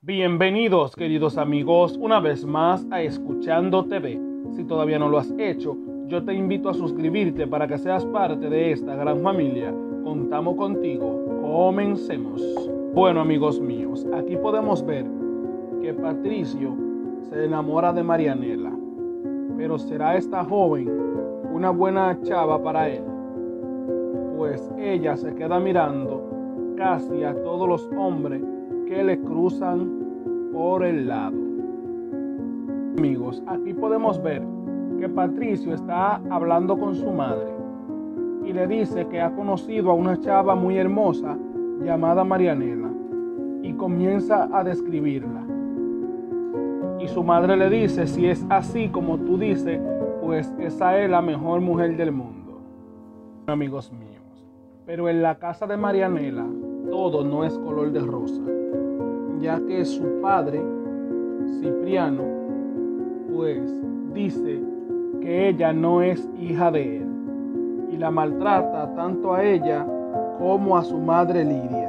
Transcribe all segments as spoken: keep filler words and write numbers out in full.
Bienvenidos, queridos amigos, una vez más a Escuchando T V. Si todavía no lo has hecho, yo te invito a suscribirte para que seas parte de esta gran familia. Contamos contigo. Comencemos. Bueno, amigos míos, aquí podemos ver que Patricio se enamora de Marianela. Pero ¿será esta joven una buena chava para él? Pues ella se queda mirando casi a todos los hombres que le cruzan por el lado. Amigos, aquí podemos ver que Patricio está hablando con su madre y le dice que ha conocido a una chava muy hermosa llamada Marianela y comienza a describirla. Y su madre le dice, si es así como tú dices, pues esa es la mejor mujer del mundo. Amigos míos, pero en la casa de Marianela todo no es color de rosa, ya que su padre, Cipriano, pues dice que ella no es hija de él y la maltrata tanto a ella como a su madre Lidia.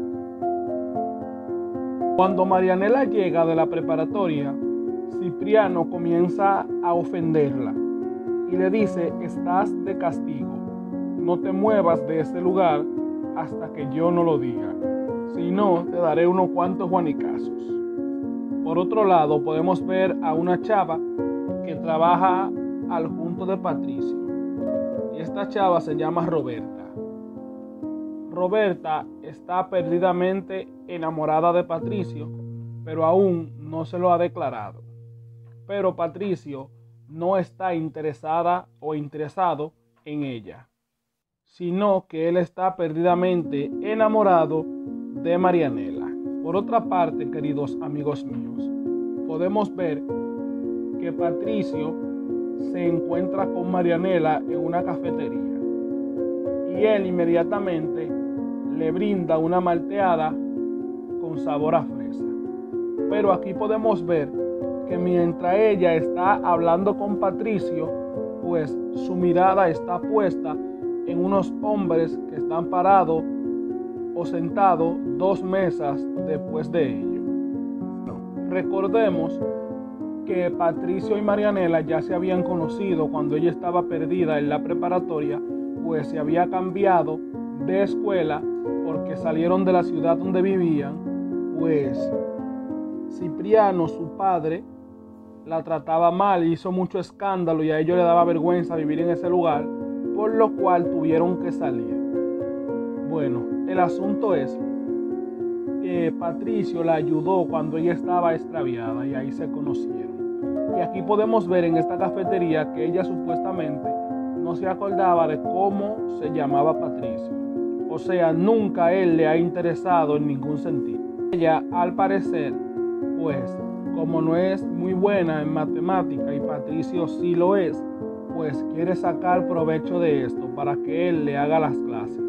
Cuando Marianela llega de la preparatoria, Cipriano comienza a ofenderla y le dice, estás de castigo, no te muevas de ese lugar hasta que yo no lo diga. Si no, te daré unos cuantos guanicazos. Por otro lado, podemos ver a una chava que trabaja al junto de Patricio. Y esta chava se llama Roberta. Roberta está perdidamente enamorada de Patricio, pero aún no se lo ha declarado. Pero Patricio no está interesada o interesado en ella, sino que él está perdidamente enamorado de Marianela. Por otra parte, queridos amigos míos, podemos ver que Patricio se encuentra con Marianela en una cafetería y él inmediatamente le brinda una malteada con sabor a fresa. Pero aquí podemos ver que mientras ella está hablando con Patricio, pues su mirada está puesta en unos hombres que están parados o sentados dos mesas después de ello. No. Recordemos que Patricio y Marianela ya se habían conocido cuando ella estaba perdida en la preparatoria, pues se había cambiado de escuela porque salieron de la ciudad donde vivían, pues Cipriano, su padre, la trataba mal, hizo mucho escándalo y a ellos le daba vergüenza vivir en ese lugar, por lo cual tuvieron que salir. Bueno, el asunto es que Patricio la ayudó cuando ella estaba extraviada y ahí se conocieron. Y aquí podemos ver en esta cafetería que ella supuestamente no se acordaba de cómo se llamaba Patricio. O sea, nunca él le ha interesado en ningún sentido. Ella, al parecer, pues, como no es muy buena en matemática y Patricio sí lo es, pues quiere sacar provecho de esto para que él le haga las clases.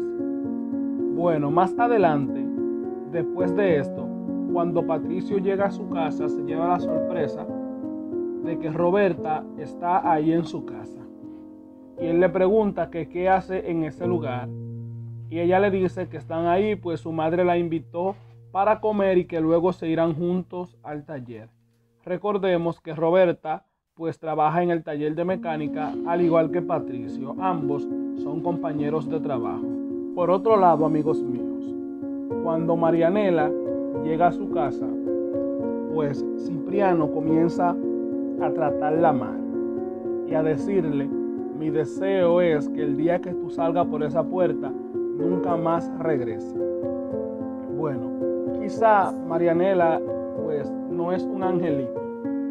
Bueno, más adelante, después de esto, cuando Patricio llega a su casa, se lleva la sorpresa de que Roberta está ahí en su casa. Y él le pregunta que qué hace en ese lugar. Y ella le dice que están ahí, pues su madre la invitó para comer y que luego se irán juntos al taller. Recordemos que Roberta pues trabaja en el taller de mecánica, al igual que Patricio. Ambos son compañeros de trabajo. Por otro lado, amigos míos, cuando Marianela llega a su casa, pues Cipriano comienza a tratarla mal y a decirle, mi deseo es que el día que tú salgas por esa puerta, nunca más regrese. Bueno, quizá Marianela pues no es un angelito,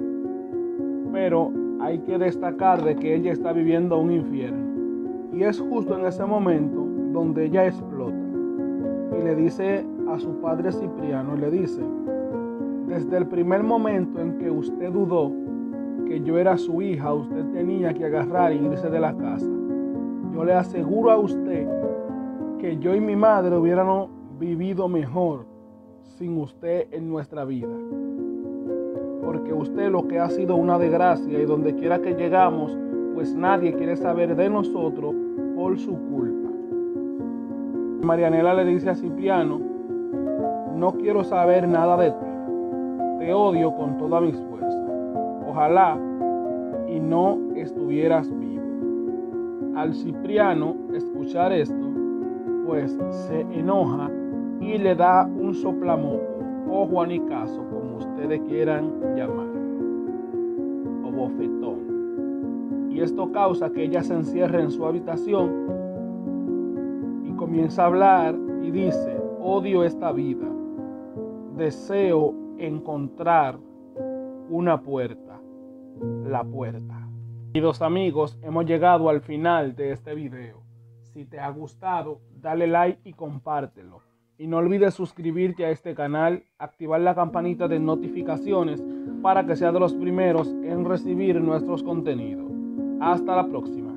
pero hay que destacar de que ella está viviendo un infierno. Y es justo en ese momento donde ella explota y le dice a su padre Cipriano, le dice, desde el primer momento en que usted dudó que yo era su hija, usted tenía que agarrar y irse de la casa. Yo le aseguro a usted que yo y mi madre hubiéramos vivido mejor sin usted en nuestra vida. Porque usted lo que ha sido una desgracia y donde quiera que llegamos, pues nadie quiere saber de nosotros por su culpa. Marianela le dice a Cipriano, no quiero saber nada de ti. te odio con todas mis fuerzas. Ojalá y no estuvieras vivo. Al Cipriano escuchar esto, pues se enoja y le da un soplamoco o juanicazo, como ustedes quieran llamarlo, o bofetón. Y esto causa que ella se encierre en su habitación y comienza a hablar y dice: odio esta vida, deseo encontrar una puerta, la puerta. Queridos amigos, hemos llegado al final de este video. Si te ha gustado, dale like y compártelo. Y no olvides suscribirte a este canal, activar la campanita de notificaciones para que seas de los primeros en recibir nuestros contenidos. Hasta la próxima.